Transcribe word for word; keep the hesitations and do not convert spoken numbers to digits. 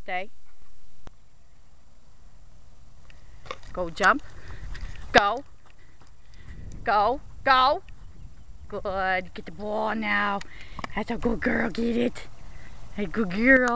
Stay. Go jump. Go. Go. Go. Good. Get the ball now. That's a good girl. Get it. A good girl.